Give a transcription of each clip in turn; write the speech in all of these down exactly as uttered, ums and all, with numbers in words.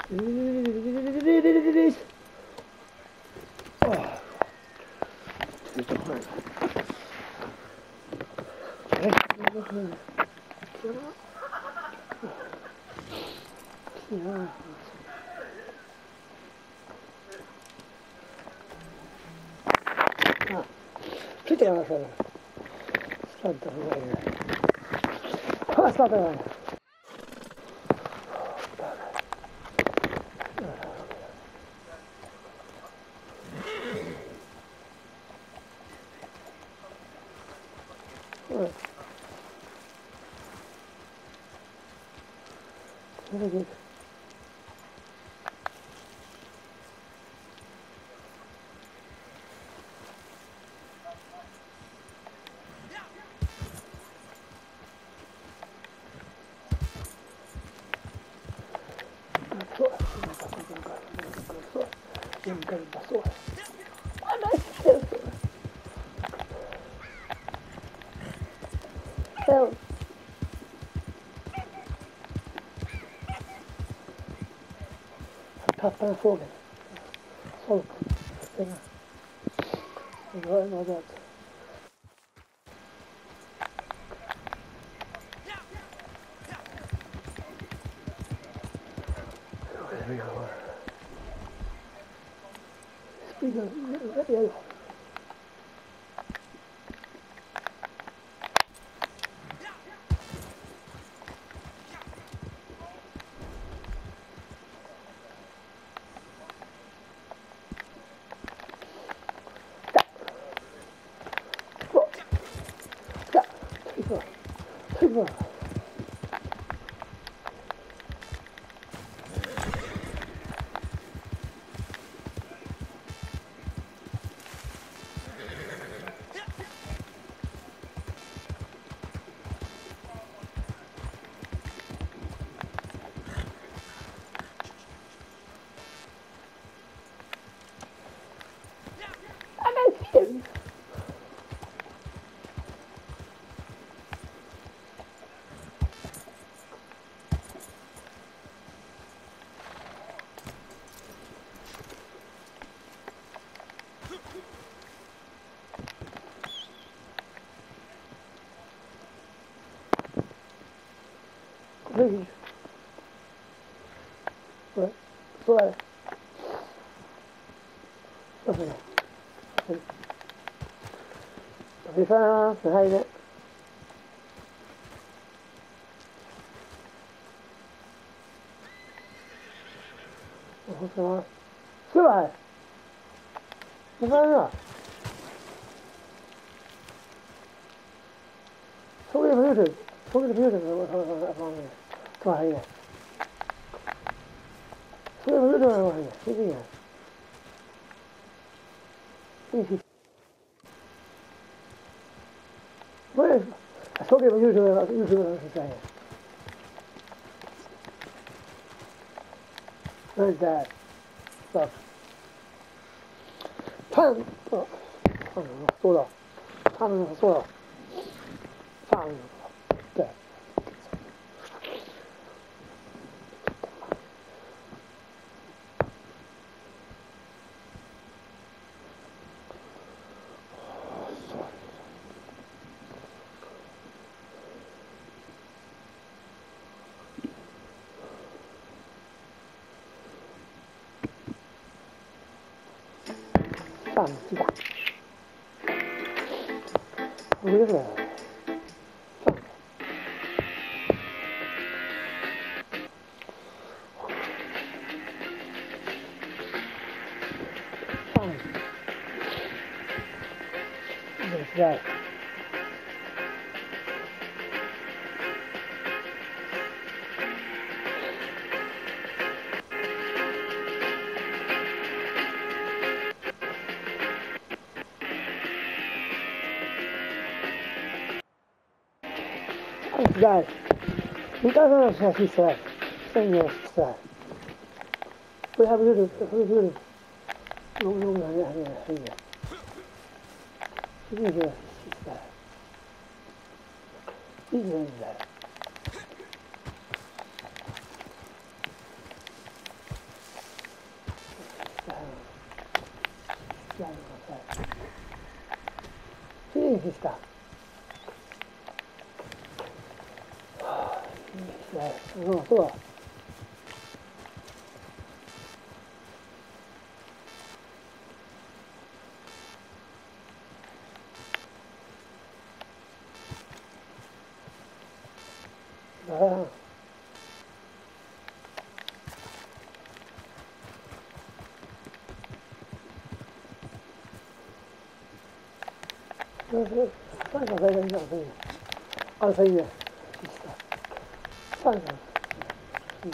Oh, lite skönt. Ja. Ja. Flytta gärna för det. Sladda för mig. Ja, sladda för mig. Very good. Så, så, jämkar det bara så. Ah, nej, så. Jag tappade en fågel. Sålt. Pengar. Det var en av det. Springer. Det är det. Tryck på. Hej. Så, så är det. Så är det. Vi får se här inne. Och så så här. Vad är det då? Såg det på YouTube? Såg det på YouTube? Så här inne. Såg det på YouTube? Vad är det? Det är det. Det är vad är det? Jag såg det på YouTube. YouTube så säger. Vad är det där? Så. Fan! Fan, så då. Fan, så då. Fan. Där. Framsida. Vad är det? Fan. Det är sådär. Där. Vi tar den här sista här. Sen gör jag så här. Och här blir det. Här blir det. Lång, lång, här nere, här nere, här nere. Så nu gör jag sista här. Vi gör den där. やめなさい。きれいにした。はあ、いいですね。うん、そうだ。ああ。それそれ、最後大体じゃあ、それ。あれ、それね。最後。うん、うん。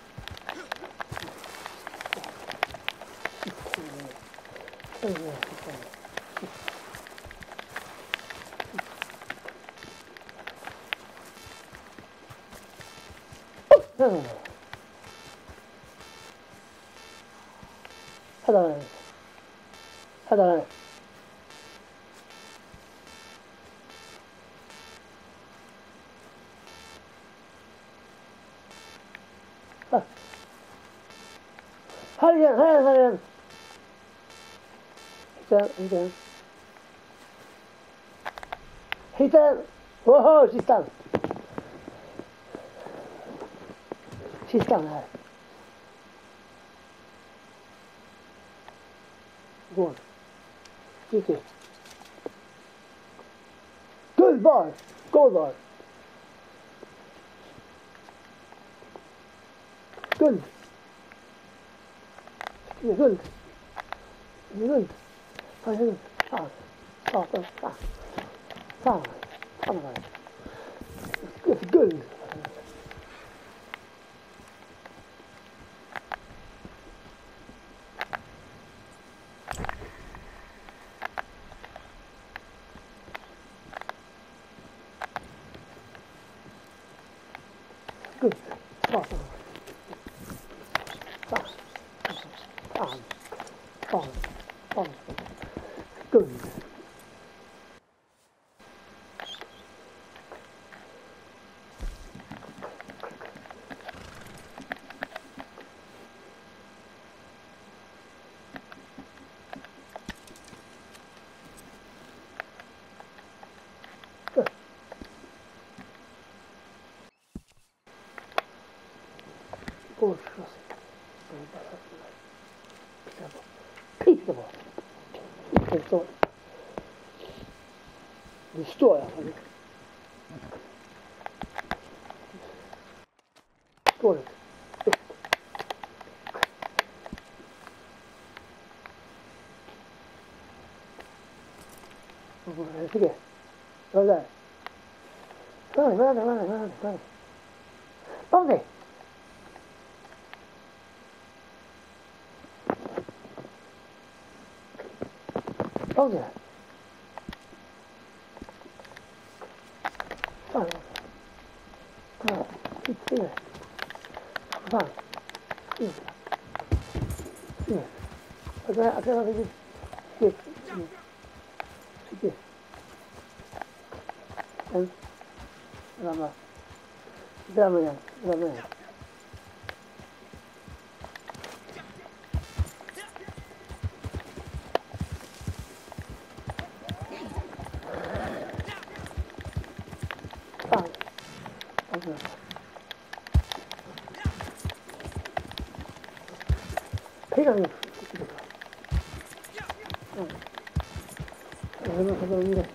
そうね、そうね。うん。ただね、ただね、あ、はいや、はいや、はいや。Hitam, hitam. Hitam. Whoa, she's done. She's done, right. Go on. Good. Good boy. Go boy. Good. You're good. You're good. You're good. Fine. Fine. Fine. Fine. Fine. Fine. It's good. Good. Fine. Fine. Fine. Fine. Fine. Good. Good. Good. Peaceable. Peaceable. Destroy. Destroy it. Sige. Rồi. Rồi, rồi, rồi, rồi, rồi, rồi. Bóng đi. Bóng đi. Rồi. Rồi. Sige. Sige. Rồi. Sige. Sige. Rồi, rồi, rồi, rồi. Sige. Sige. Em. Rồi mà. Ra mà nha. Ra mà nha. Rồi. Rồi. Thấy rằng rồi. Rồi, rồi, rồi, rồi.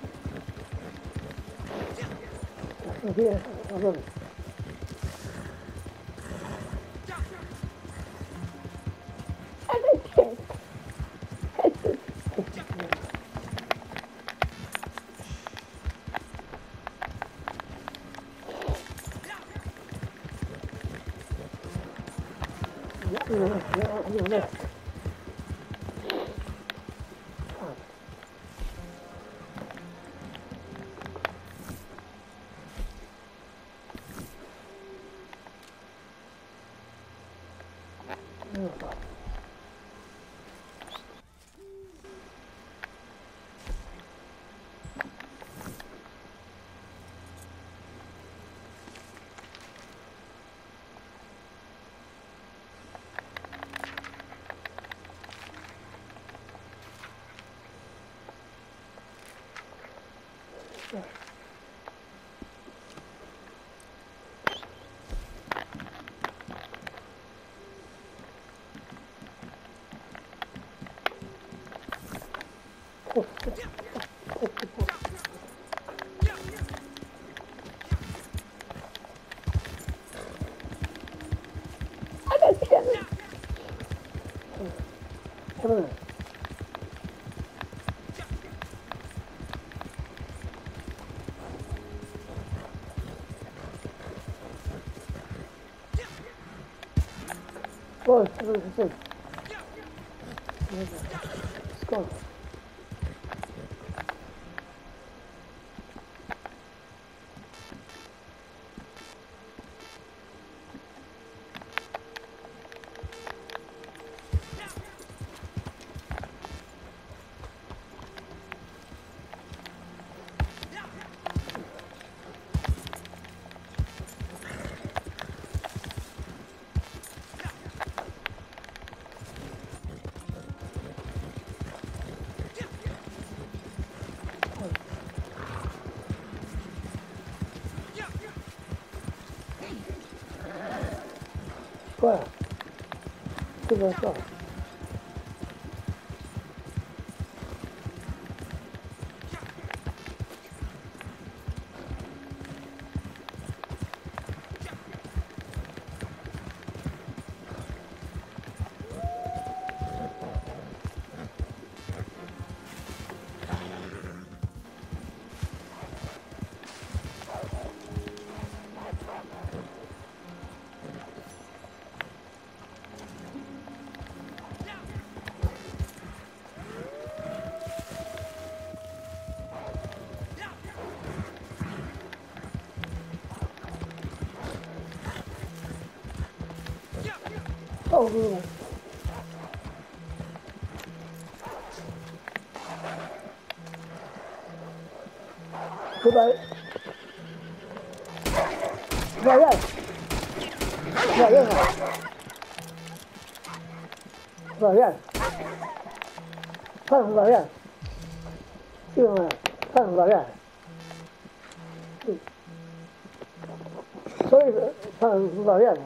Here, over. Come on. Boy, let's go. Quoi? C'est bien ça. Oh, oui. Goodbye. Regarde. Regarde. Regarde. Pas regarde. Si on a. Pas regarde. Sorry, pas regarde.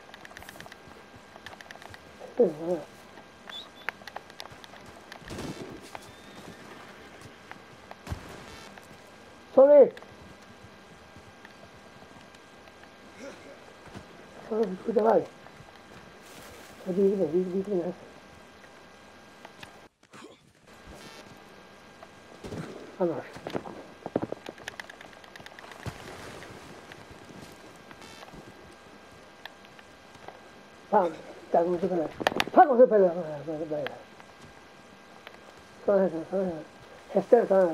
Sorry. Sorry, goodbye. Đi đi đi đi đi này. Ăn rồi. Pam, ta come si fa? Fa come si fa? Bella. Sono sono è stata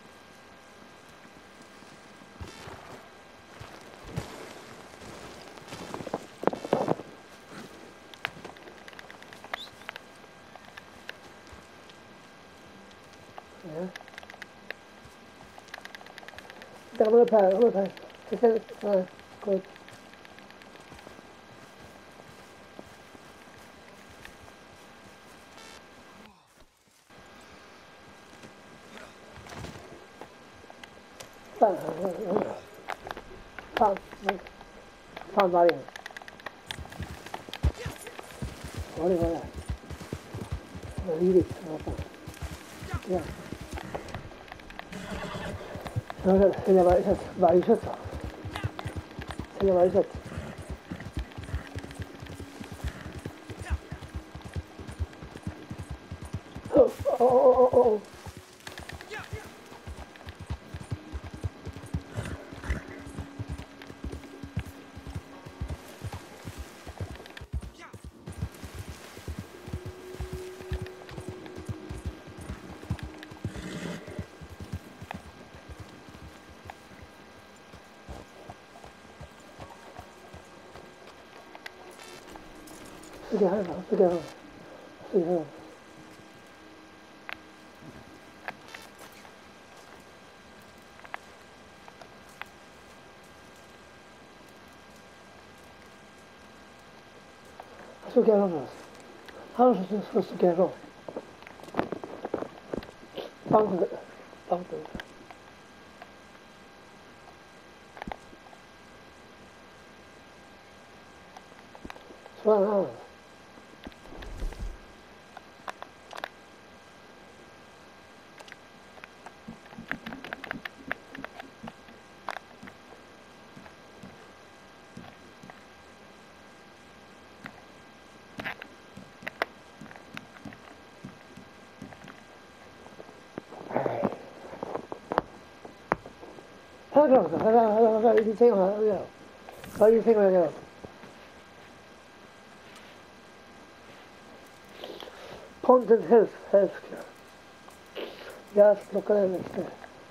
da come fa? Come fa? Se sei ah, con fa fa fa vai. Guarda, guarda. Vedi, fa. Ja. No, se ne va, va i sotto. Se ne va i sotto. Oh, oh, oh, oh, oh. Together, together, together. Together. How is this supposed to get off? Bounce it. Bounce it. Swan out. 하나 하나 하나 하나 이리 생각하세요. 빨리 생각해요. Content health, healthcare. Gas, local anesthesia.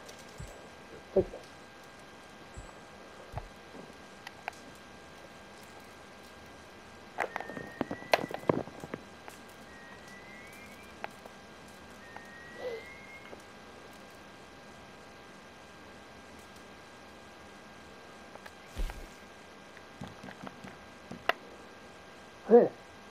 네.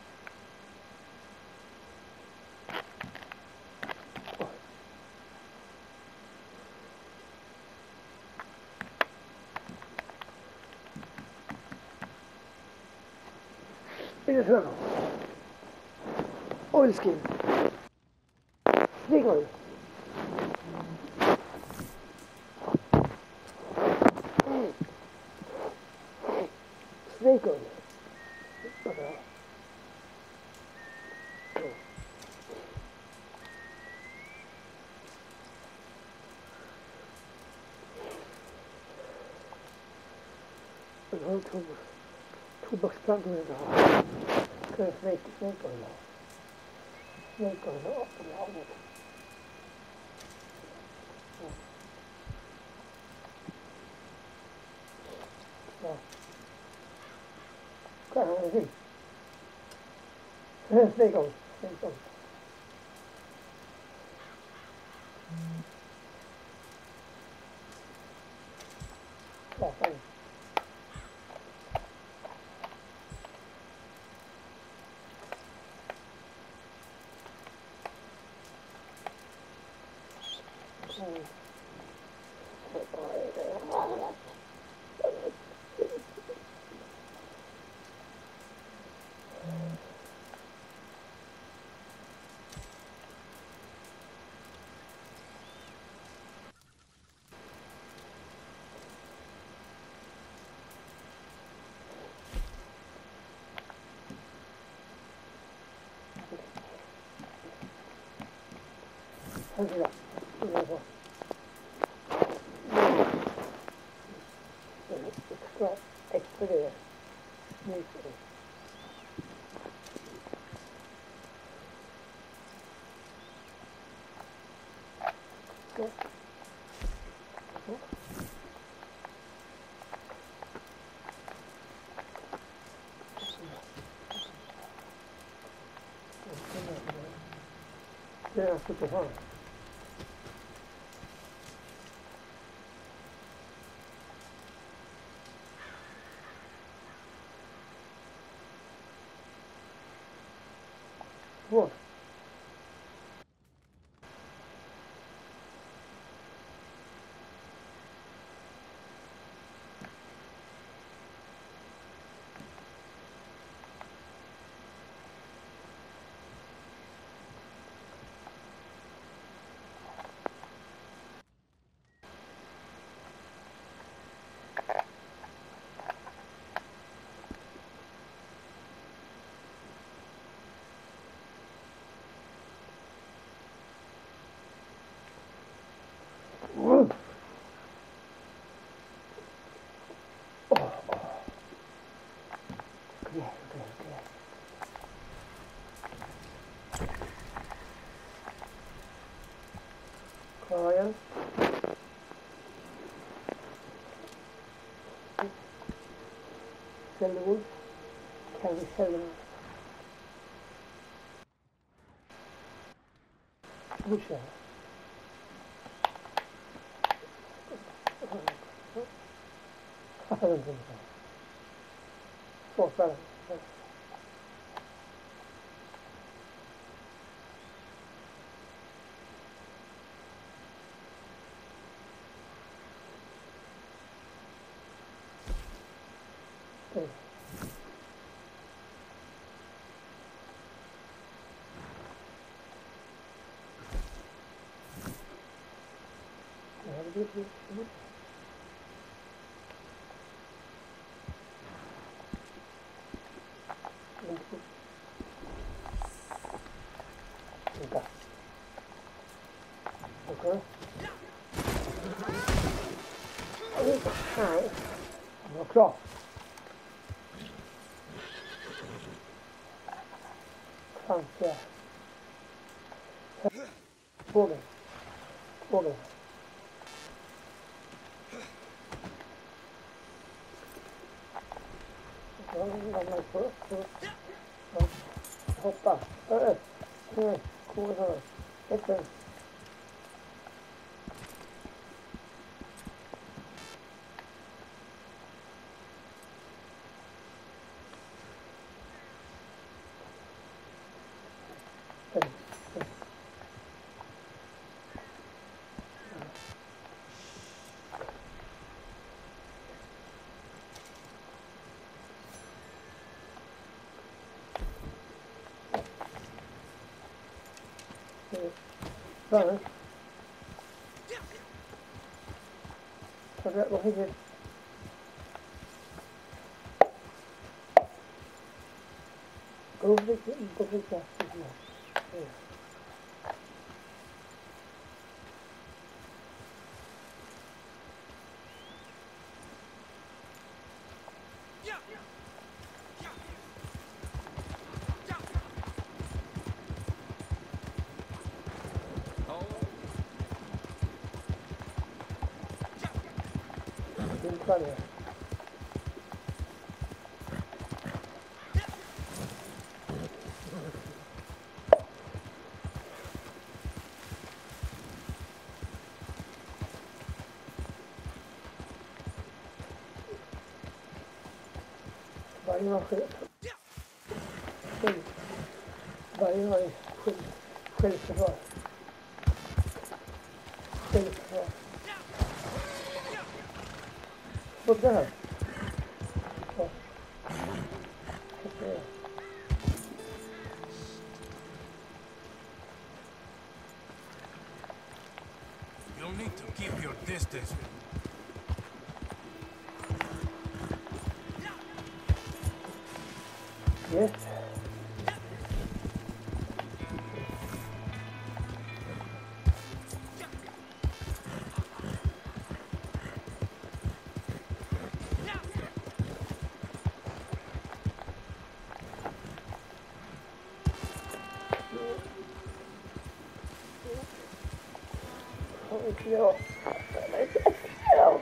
이래서 오일 스킨, 스테이크 오일, 스테이크 오일. 맞아요. 어, 두, 두 박스 planto에서 그 스테이크, 스테이크 오일, 스테이크 오일 나오고. 자, 그 하나씩 스테이크 오일, 스테이크 오일. 자, 빨리. 한시간 그래서 엑스트라 엑스트라 밀크 또 내가 그때서 뭐 뭐 그래 그래 그래 과연 셀룰 can 셀룰 무시해 하는 겁니다. 또 사람 네. 그러니까 오케이. Nej, han var klar. Framför. Fågel. Fågel. Jag ramlar på upp. Hoppa. Upp. Nej, koden. Öppen. Right. So that will hit it. Go for it, go for it, yeah. Got it. Varje gång själv. Varje gång själv. Självförsvar. Självförsvar. Vad är det här? You'll need to keep your distance. Yes. Ja. Ja.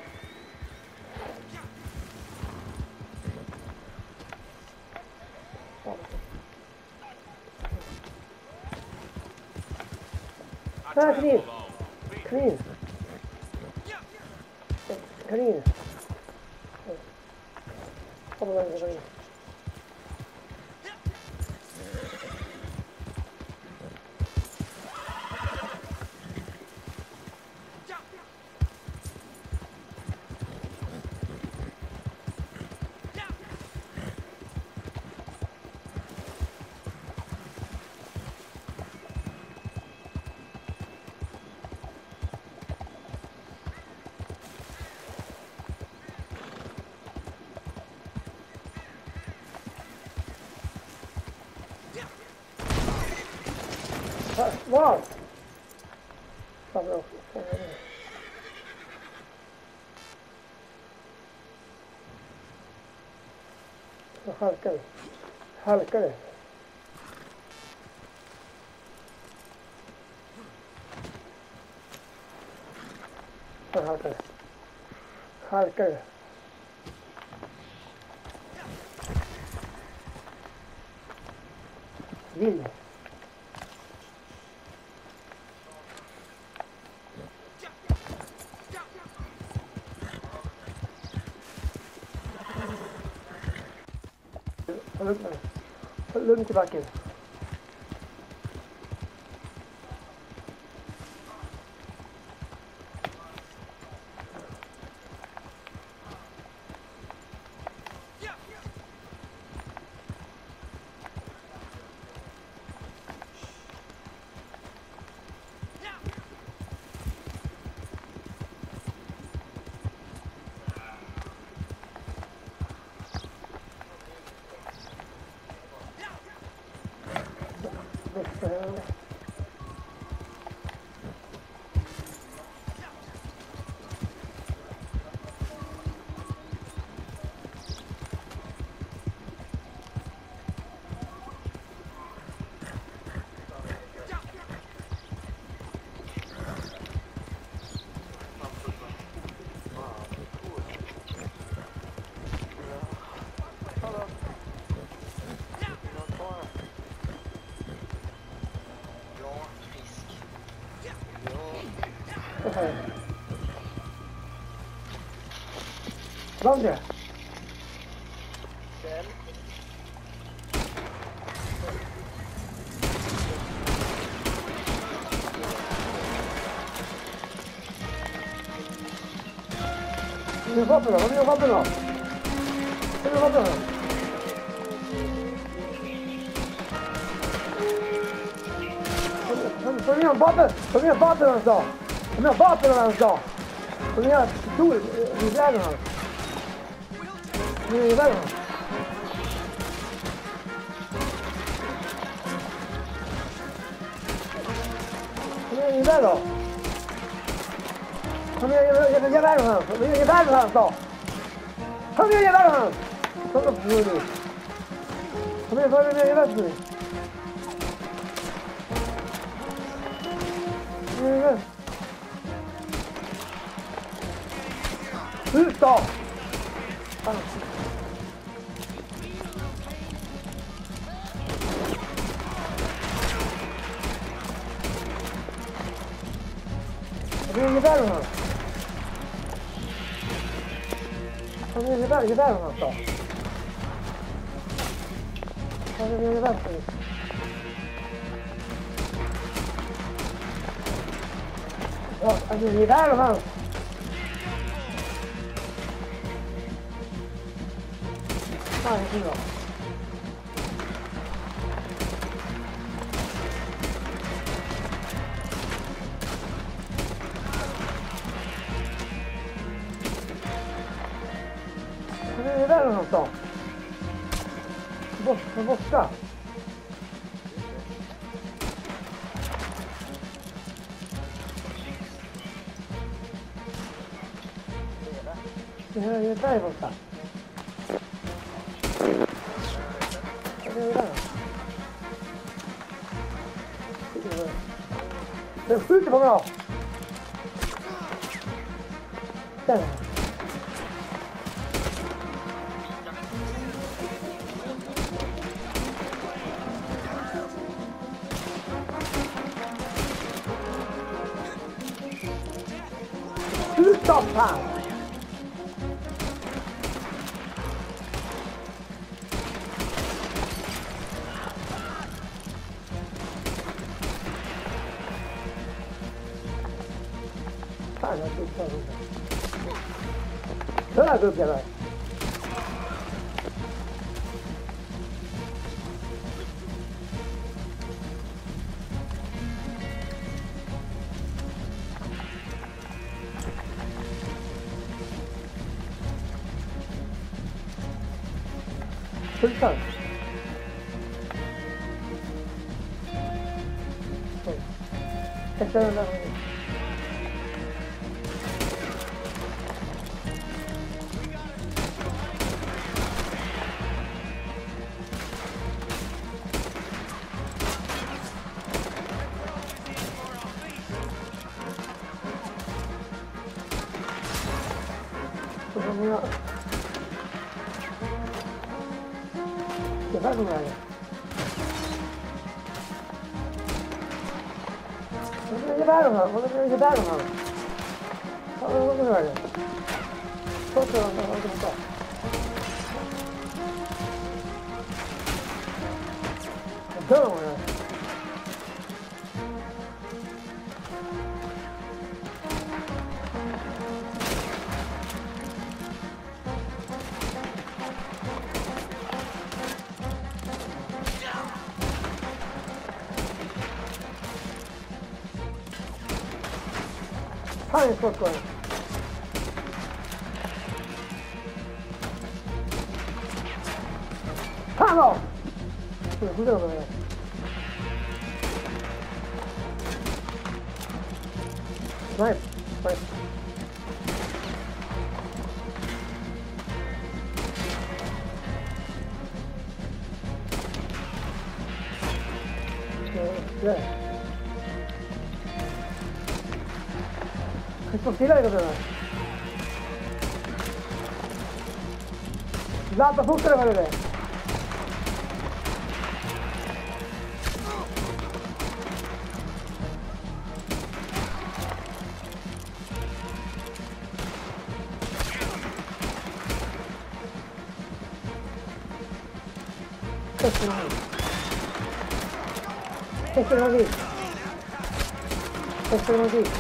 Ah, clean. Clean. Clean. Kom igen, kom igen. Wow! Fan bra. Jag halkar. Halkar. Jag halkar. Halkar. Vill. Håll lugnt i backen. ¿Dónde? Non mi fa però, non mi fa però. Non mi fa però. Per me un po' per, per me un po' per non so. Per me un po' per non so. Per me tu, mi vedono. Mi vedono. Mi vedono. Kom igen, jag vill ge världen här. Jag vill ge världen här då. Kom igen, ge världen här. Kom upp nu. Kom igen, kom igen, ge världen nu. Kom igen. Ut då. Jag vill ge världen här. Kom igen, ge världen, ge världen här då. Kom igen, ge världen nu. Ja, jag vill ge världen här. Fan, det är bra. Kom igen, ge världen här då. Bort, borta. Det här är där borta. Det är där. Den skjuter på mig då. Där. Sluta fan! Fan, jag slutar runt. Hör här upp jag där. Sluta! Sätt den där. Så kommer jag. Det här kommer jag. Vad är det där då? Vad är det där då? Vad är det där? Så så så så. Det dör jag. Fan, jag skott på den. Fan då! Jag får göra det. Nej, nej. Ja. Stå stilla i det där. Ladda fortare med det. Questo non è. Questo non è. Questo non è.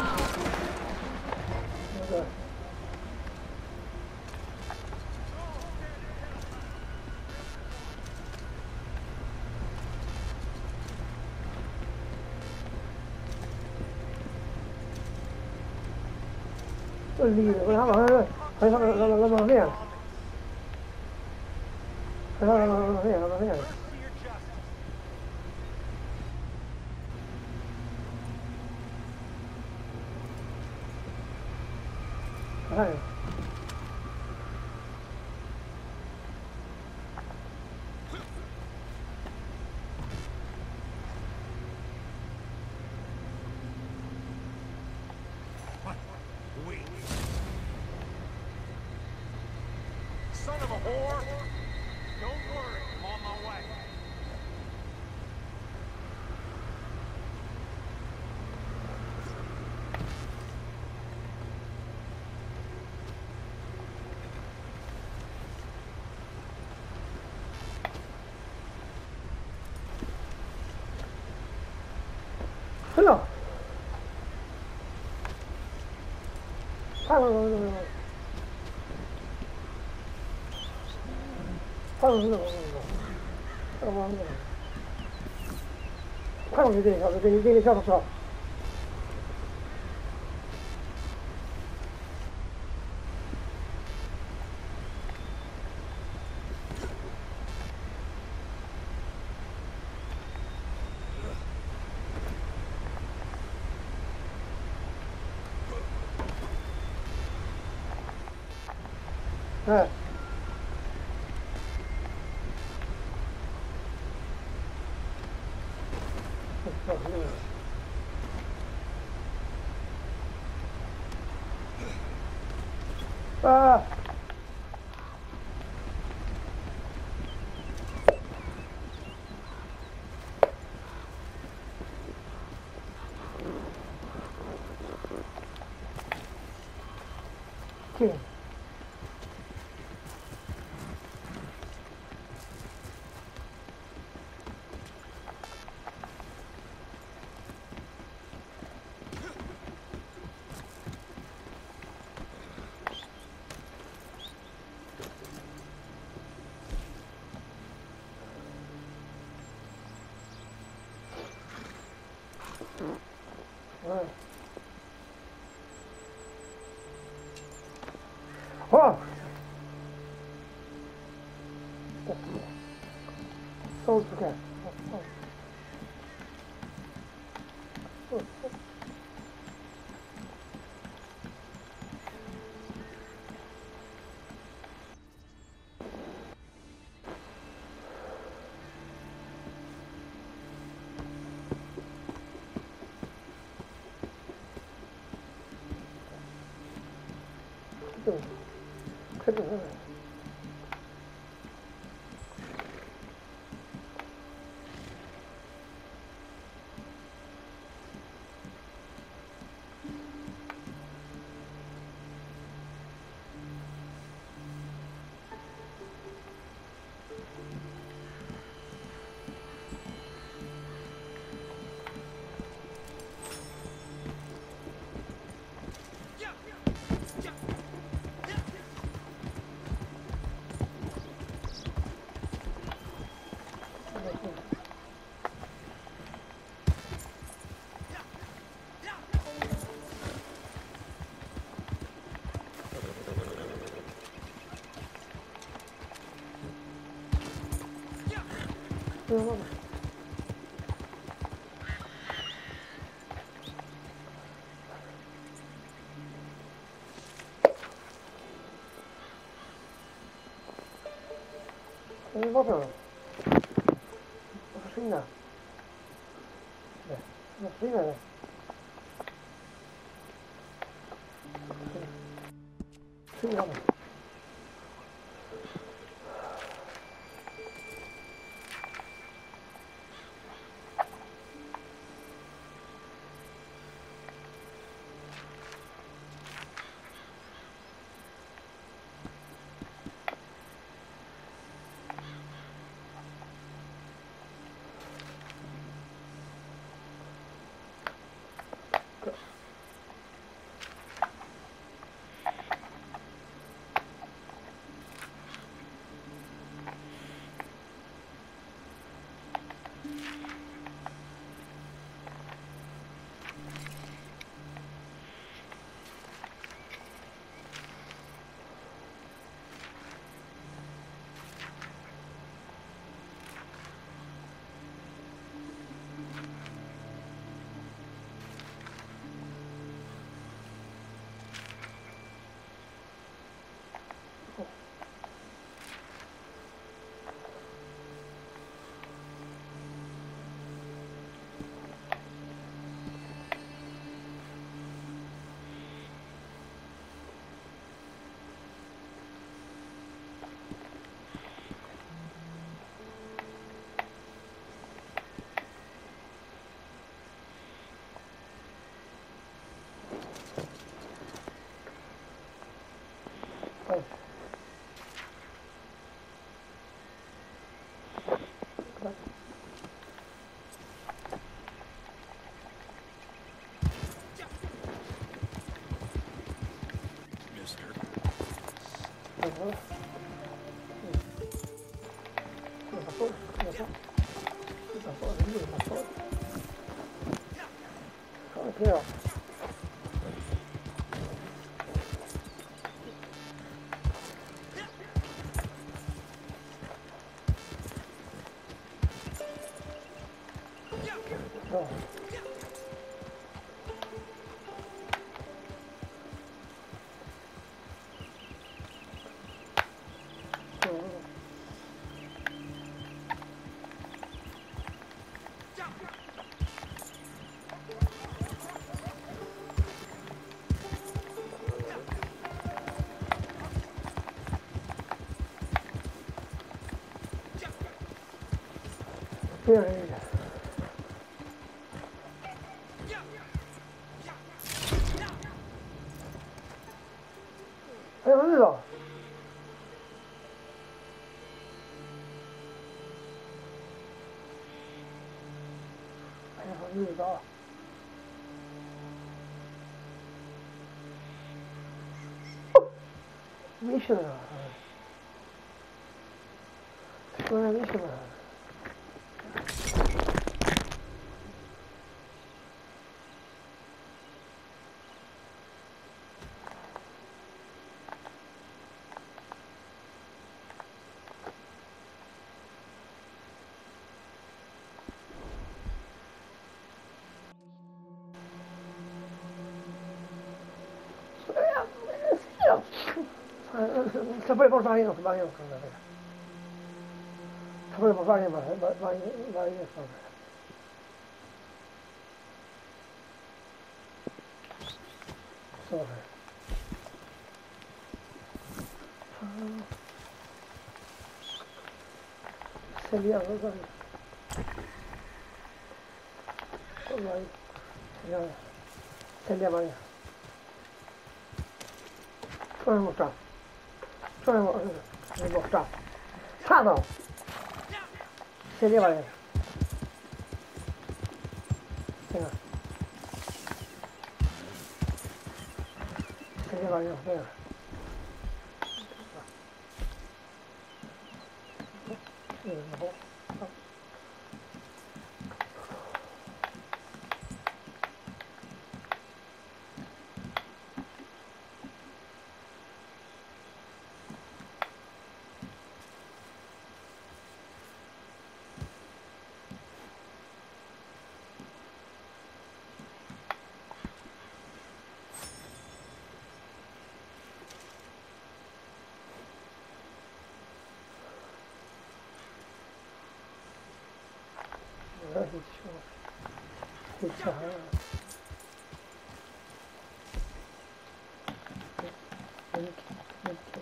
Lì, la mano, la mano, la mano nera. La mano, la mano nera, la mano nera. Dai. Wait. Son of a whore! Don't worry, I'm on my way. Hello. Hello. Hello. Hello, devi, devi, devi, so, so. Eh. Ah. Sì. Oh! Soul to get. Oh, oh. Oh, oh. Credo, eh. No, no, no. Nie można. Proszę inna. Nie. No, inna. Inna. طيب Mister. أيوة. يلا فوق يلا يلا فوق يلا فوق فوق كده آه. يعني أيوة لا أيوة لا مش أنا شو مش أنا Se puede por varios, varios cosas. Se puede por varios, varios, varios cosas. Sobre. Se lía, ¿no? Se lía, se lía varios. Suele mostrar. Suele mostrar. ¡Sado! Se lía varios. Venga. Se lía varios, venga. هذه الشهور في الشهر يمكن يمكن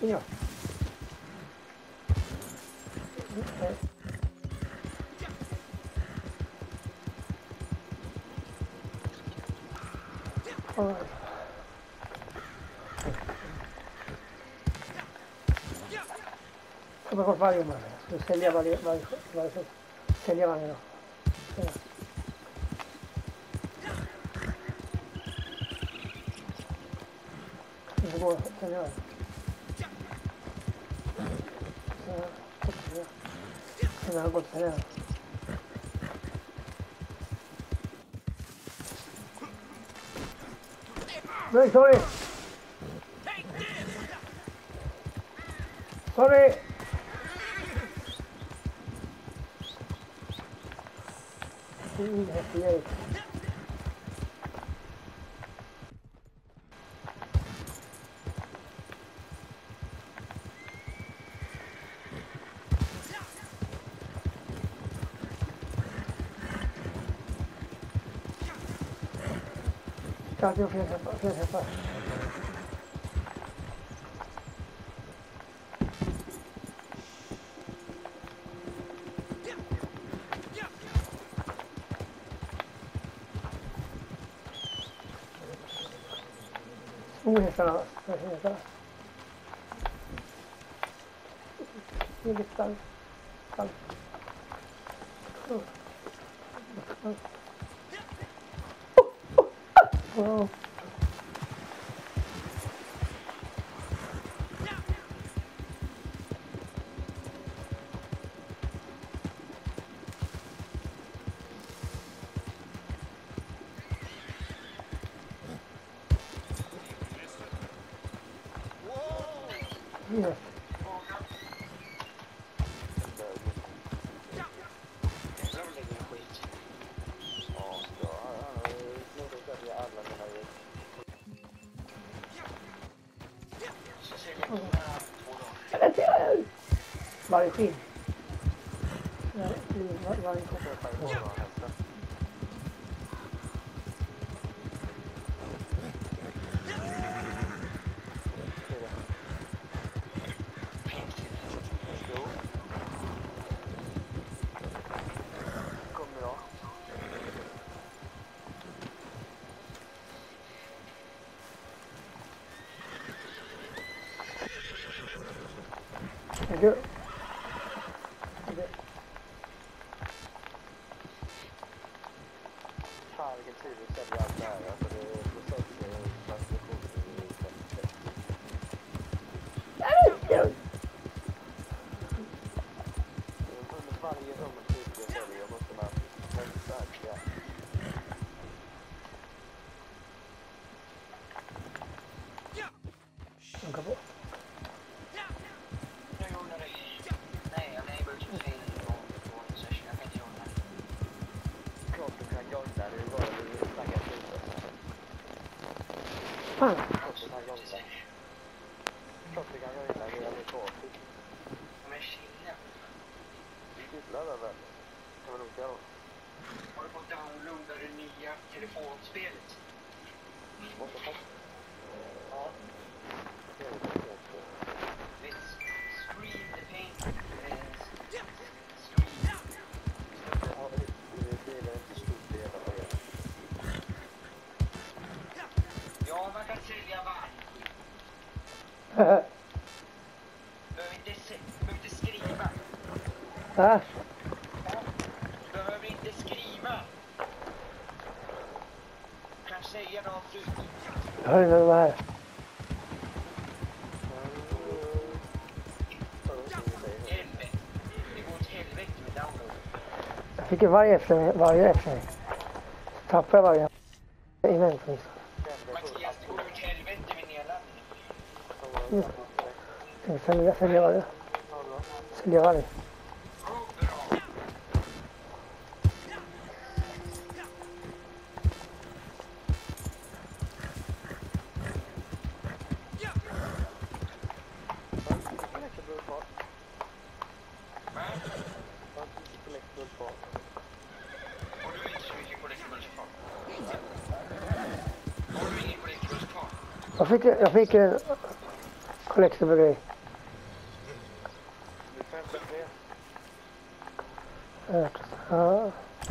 Ja. Oj. Jag har gått varje månad. Jag ska sälja varje, varje, varje, sälja varje dag. Ja. Det går att sälja varje. Så, jag har gått sälja. Nej, sorry! Sorry! Mm, det är Tá, eu fiz essa, fiz essa. Uh, essa não, essa. Ele está, está. Oh. Yeah. Varje skinn. Varje skinn. Thank you. Fan vilken tid vi säljer allt det här. Alltså det är process och transmission. Under varje rum och tid vi säljer måste man vänta. Ja. Sjunka på. Fan. Har du fått downloada det nya telefonspelet? Ja. It's Scream the Paint. Scream. Ja, man kan sälja varg. Behöver inte, se, behöver inte skriva. Ja. Behöver inte skriva. Kan säga rakt ut. Hör ni vad det här? Helvete. Det går åt helvete med download. Jag fick ju varje efter mig, varje efter mig. Tappade jag varje innan. Mattias, det går åt helvete med nedladdningen. Ja. Sälja, sälja varje. Sälja varje. Jag fick, jag fick en collectible grej. Ja.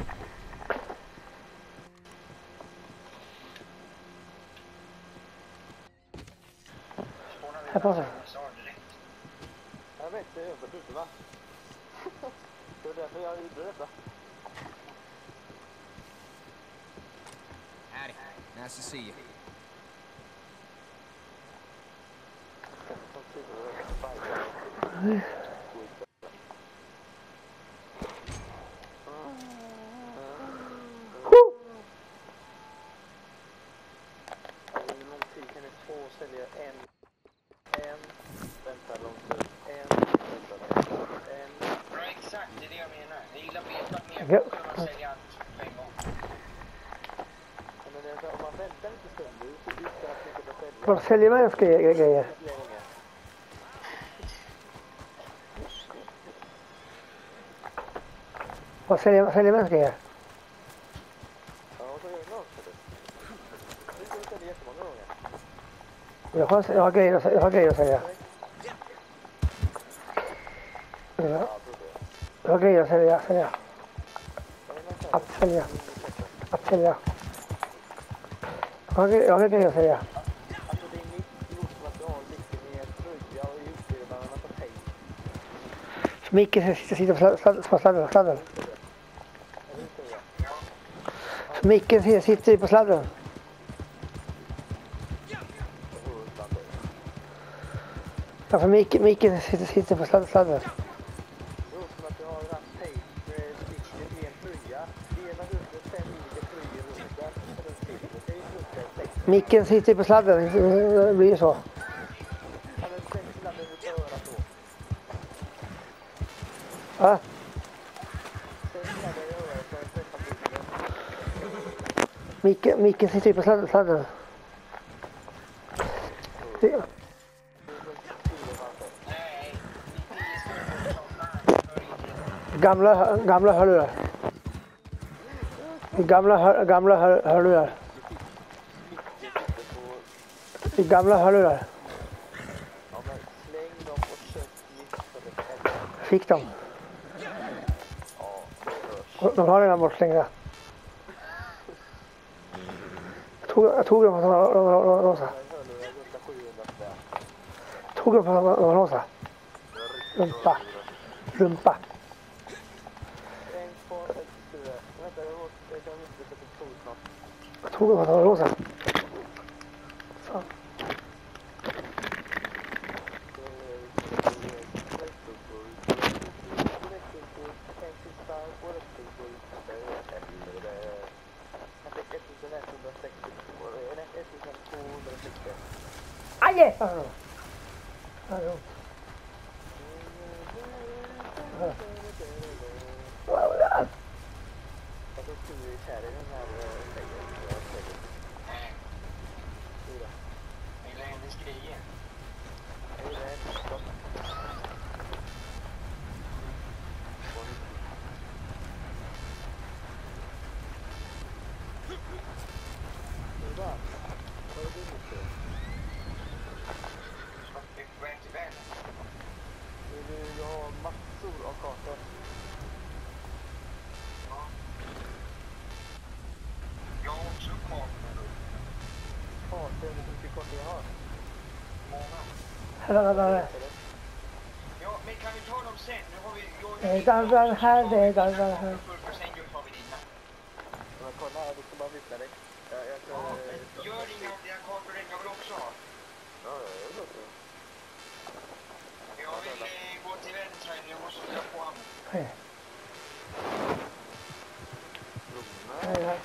Här på sig. Jag vet, det är över huvudet va? Det var därför jag gjorde detta. Howdy. Nice to see you. Som sitter och fightar. Hur lång tid kan ni få sälja en? En, vänta lång tid. En, vänta lång tid. En. Ja, exakt, det är det jag menar. Jag gillar vetat mer. Ja. Då kan man sälja allt på en gång. Men det är så, om man väntar lite stund nu så visar att ni kommer sälja. Vad säljer man ens grejer? grejer? Flera gånger. Vad säljer, vad säljer man ens grejer? Ja, och så gör det också det. Nu ska vi sälja jättemånga gånger. Jag har, jag har, grejer, att- jag har grejer att sälja. Ja, jag har grejer att sälja. sälja. Att sälja. Att sälja. Jag har, gre- jag har grejer att sälja. Alltså det är mitt blodmaterial ligger med en tröja och utbildad med en massa tejp. Micke sitter, sitter på sladd- sladd- på sladden. sladden. Eller hur säger jag? Micke sitter, sitter på sladden. Alltså Micke, Micke sitter, sitter på sladd- sladden. Blodmaterial, tejp, sticker med en tröja. Ena huvudet, fem olika tröjor runt där. Och den sitter, okej, runt där, sex. Micken sitter på sladden. Det blir så. Ja, men sex laddar runt örat då. Va? Sex laddar i örat för att träffa bussen. Micke, Micke sitter på sladden. sladden. Det, Nej, ni står som fan. Hör inte. gamla, gamla hörlurar. I gamla, hör, gamla hör, hörlurar. I gamla hörlurar. Ja, men släng dem och kött mixade pengar. Fick de. Ja, det hörs. De har redan bortslängda. Jag tog, jag tog dem för att de var rosa. Jag hörde det runt sjuhundra spänn. Tog dem för att de var rosa. Rumpa. Rumpa. En kvar, ett fyra. Vänta, jag måste, jag kan inte sätta på snart. Jag tog dem för att de var rosa. Så. Aj! Hallå. Hallå. Jag gillar hennes grejer. Vi är på väg till Vänern. Jag har massor av kartor. Ja. Jag har också kartor då. Kartor, vet du hur mycket kartor jag har? Många. Hallå, hallå, hallå. Ja, men kan vi ta dem sen? Nu har vi... Det är dansaren här, det är dansaren här. För sen tar vi dina. Men kolla här, du ska bara vifta dig. Jag, jag kan... Ja, gör inga av dina kartor, den kan väl också ha? Ja, jag är låter. Jag vill eh, gå till vänster, jag måste fylla på honom. Hej. Lugna. Hej, hej.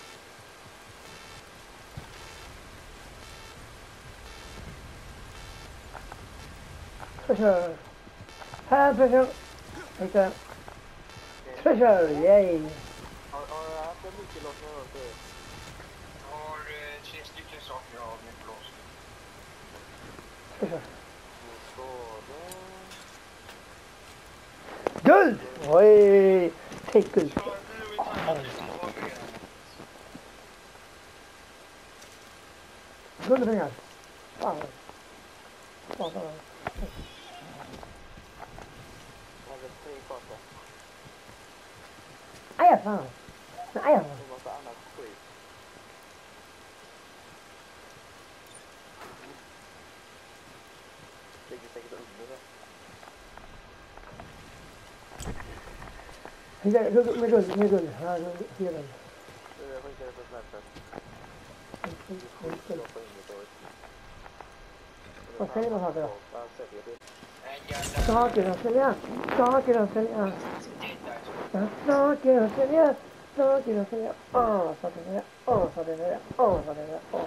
Special. Här, special. Vänta. Special, yay. Har, har jag haft en nyckellossning runt det? Jag har eh, tre stycken saker av min blås. Special. Nu ska det... Guld! Oj! Take guld. Ja, nu har vi tagit det. Har vi redan. Guldpengar. Fan. Fan, fan. Jag hade tre kartor. fan. Nej, Det är massa annat skit. Ligger säkert under det. Med guld, med guld, med guld. Ja, guld. Jag skickar det på Snapchat. Jag får inget av det. Vad säger du, Hager? Han säljer det. Saker att sälja, saker att sälja. Saker att sälja, saker att sälja. Åh, saker att sälja, åh, saker att sälja, åh, saker att sälja, åh.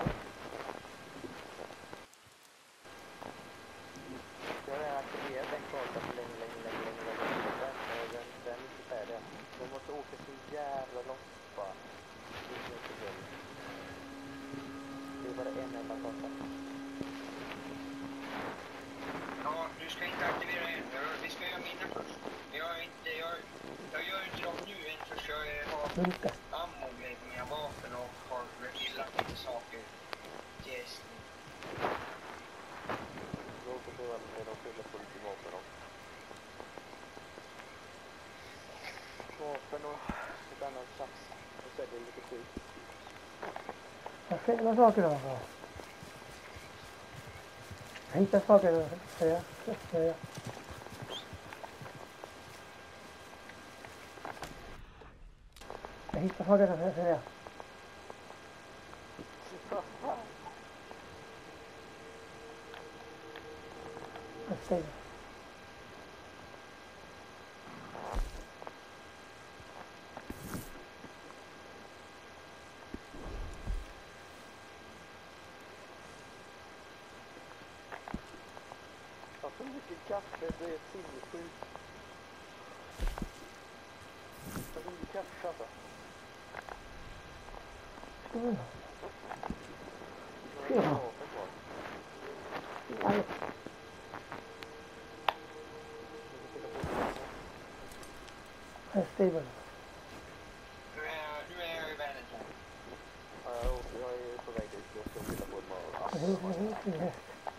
Jag har redan aktiverat den kartan för länge, länge, länge, länge, länge, länge. Den, den är inte färdig. De måste åka så jävla långt bara. Det är inte kul. Det är bara en enda karta. Ja, du ska inte aktivera en. Vi ska göra mina först. Jag är inte, jag, jag gör inte dem nu än för jag har ammo med mina vapen och har gillat lite saker. Yes. Då får du väl med att fylla på lite vapen också. Vapen och ett annat tjafs. Och säljer lite skit. Jag säljer saker då. Jag hittar saker då. Säger jag. Säger jag. Jag hittar saker då. Säger jag. Jag säger. Så mycket kaffe, det är sinnessjukt. Så mycket kaffe alltså. Mm. Det är vapen kvar. Nej. Jag är stable. Nu är, nu är jag i världen. Ja, jag åker, jag är på väg dit. Jag ska fylla på ett mål.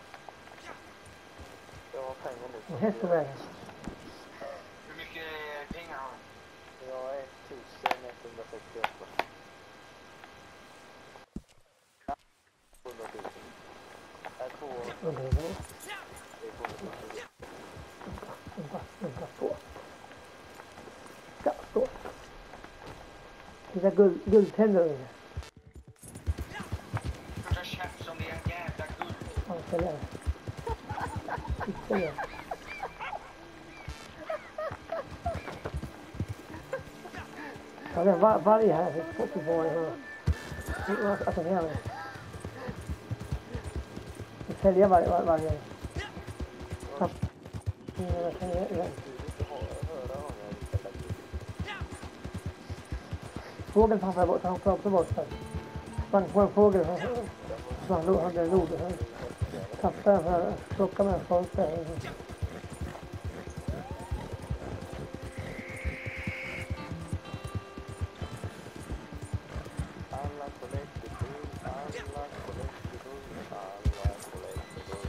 Jag har pengar nu. En häst på vägen. Hur mycket pengar har du? Jag är tusen etthundrasextioåtta. hundratusen. Här två. Under det. Det är hundratusen. Vänta, vänta på. Ja, så. Titta guld, guldtänder inne. Första käft som det är en jävla guld. Ja, säljer det. Titta igen. Ja, det är var, varje här. Det är fotbollsvaror. Att de är med. Vi säljer varje. Var, varje. Ja. Jag säljer igen. Fågeln tappade bort. Han tappade bort den. Sprang på en fågel. Så han hade en lod. Han tappade den för att plocka med en stolpe. Alla collectible, alla collectible, alla collectible.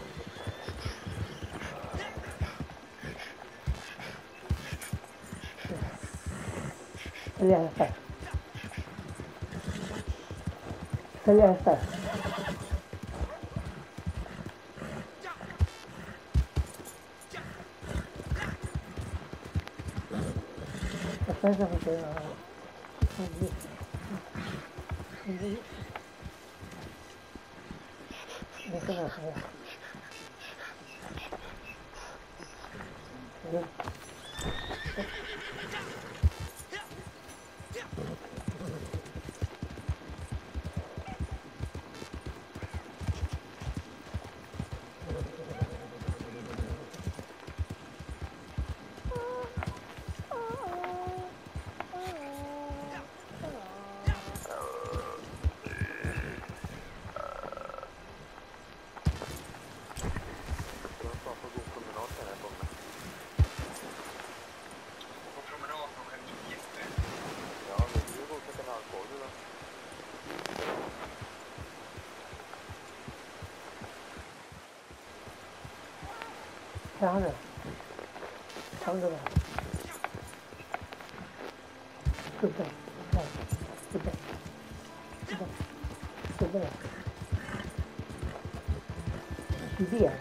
Sälja hästar. Sälja hästar. Jag säljer för sig. Det ska vara så här. På promenad klockan nio. Ja, men du går till kanalkoden då. Ja, han är. Han är där. Skugga. det. Idén.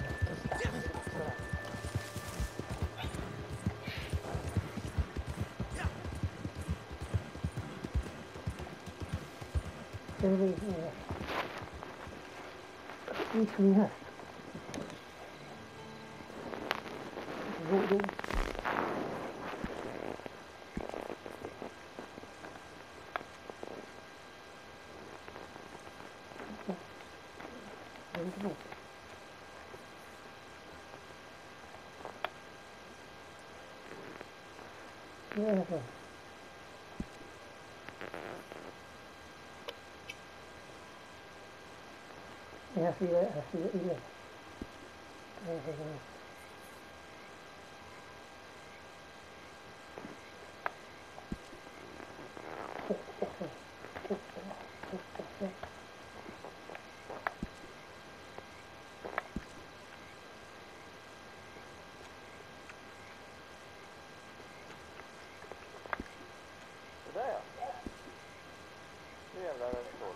Det är det. Gick vi här. Gå, gå. Det är inte bra. Det är det. Jag ser det, jag ser det. Jag ser det. Det där ja. Nu jävlar är det skål.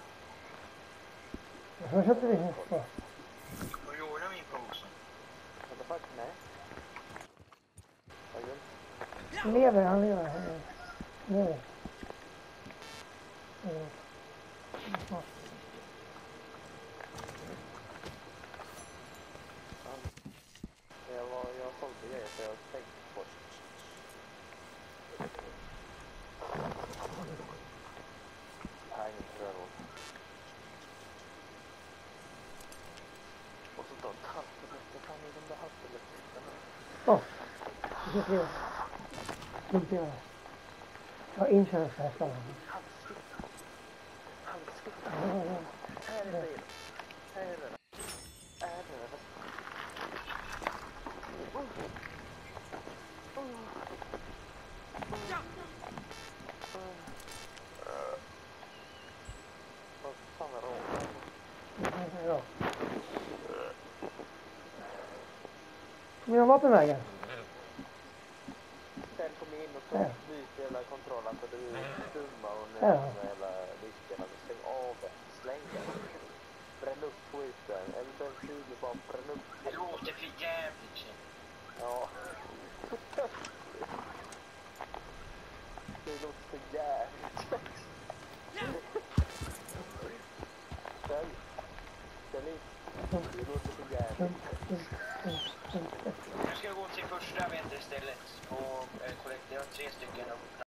Så köpte vi här. Ja. Och gjorde min påse. What the fuck? Nej. Vad gör du? Han lever, han lever. Han lever. Mm. Ja. Jag var, jag sålde grejer så jag tänkte på det. Nej, inte tror jag nog. Och så tar halvförbättre, fan är de där halvförbättrarna? Åh, det är fler. Inte jag. Ja, insurance här ska man. Halvskuttar. Halvskuttar. Ja, ja. Här är det. Här är det. Här är det. Vad fan är det? Det är bra. Kommer jag vapenvägen? Sen kom jag in och Ja. tog byt jävla kontrollen för du är dumma och nu Ja. med jävla riskerna. Stäng av den. Släng den. Bränn upp skiten. Eller bensin och bara bränn upp. Det låter för jävligt. Shit. Ja. Det låter så jävligt. Ställ. Ställ in. Det låter så jävligt. Nu ska jag gå till första väntestället på eh, kollekt. Jag har tre stycken.